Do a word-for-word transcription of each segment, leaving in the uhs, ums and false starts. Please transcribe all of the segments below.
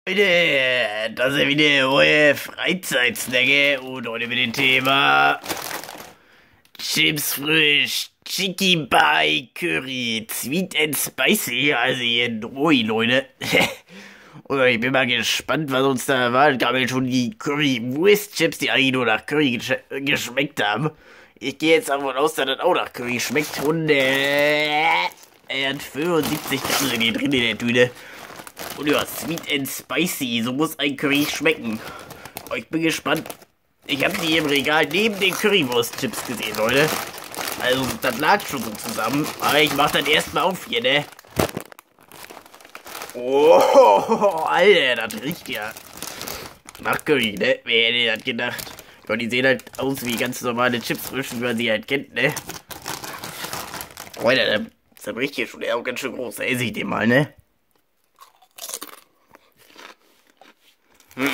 Leute, das ist wieder eure Freizeitsnacke und heute mit dem Thema Chips frisch, Chicky Pie Curry, Sweet and Spicy, also hier Droi, Leute. Und ich bin mal gespannt, was uns da erwartet. Gab ja schon die Curry-Wurst-Chips, die eigentlich nur nach Curry gesch geschmeckt haben. Ich gehe jetzt davon aus, dass das auch nach Curry schmeckt. Und äh, er hat fünfundsiebzig Gramm sind hier drin in der Tüte. Und ja, Sweet and Spicy, so muss ein Curry schmecken. Oh, ich bin gespannt. Ich habe die im Regal neben den Currywurst-Chips gesehen, Leute. Also, das lag schon so zusammen. Aber ich mach das erstmal auf hier, ne? Oh, Alter, das riecht ja nach Curry, ne? Wer hätte das gedacht? Ja, die sehen halt aus wie ganz normale Chips frisch, wie man sie halt kennt, ne? Alter, das riecht hier schon auch ganz schön groß. Da esse ich den mal, ne? Hm.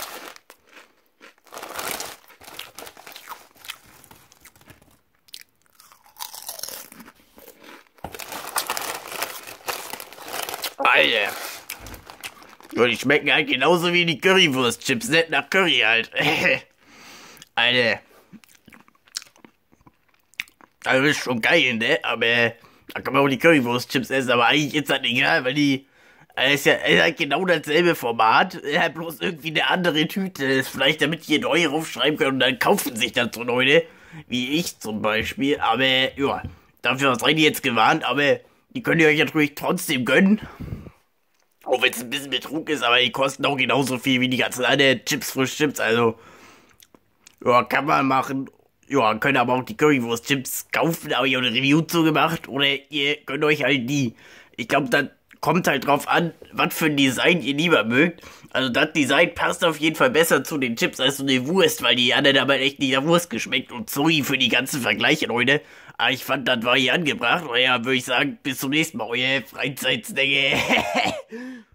Alter. Und die schmecken halt genauso wie die Currywurst-Chips, nicht nach Curry halt. Alter. Also ist schon geil, ne? Aber da kann man auch die Currywurst-Chips essen, aber eigentlich ist das egal, weil die... Das ist ja ist halt genau dasselbe Format, ja, bloß irgendwie eine andere Tüte. Das ist vielleicht, damit ihr neu raufschreiben könnt und dann kaufen sich das so Leute, wie ich zum Beispiel. Aber ja, dafür seid ihr jetzt gewarnt, aber die könnt ihr euch natürlich trotzdem gönnen. Auch wenn es ein bisschen Betrug ist, aber die kosten auch genauso viel wie die ganzen anderen Chips, Frischchips. Also, ja, kann man machen. Ja, könnt aber auch die Currywurst-Chips kaufen, da habe ich auch eine Review zu gemacht. Oder ihr könnt euch halt die. Ich glaube, das kommt halt drauf an, was für ein Design ihr lieber mögt. Also das Design passt auf jeden Fall besser zu den Chips als zu den Wurst, weil die anderen haben halt echt nicht nach Wurst geschmeckt. Und sorry für die ganzen Vergleiche, Leute. Aber ich fand, das war hier angebracht. Und ja, würde ich sagen, bis zum nächsten Mal, euer Freizeitsnacke.